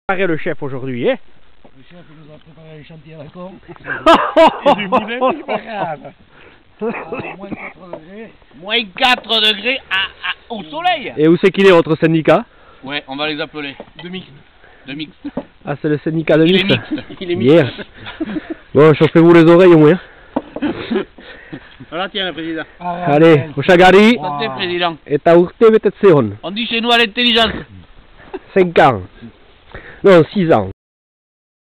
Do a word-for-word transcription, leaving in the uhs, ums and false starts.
Le chef aujourd'hui, hein? Le chef il nous a préparé un chantier à la con. Et du moulin, c'est pas grave. À moins quatre degrés. Moins quatre degrés à, à, au soleil. Et où c'est qu'il est votre syndicat? Ouais, on va les appeler. De mixte. De mixte. Ah, c'est le syndicat de Il mixte. est mixte. Il est mixte. Bien. Bon, chauffez-vous les oreilles au moins. Voilà, tiens, le président. Ah, Allez, au chagari. Santé, président. Et ta urte peut-être séron. On dit chez nous à l'intelligence. cinq ans. Non, six ans.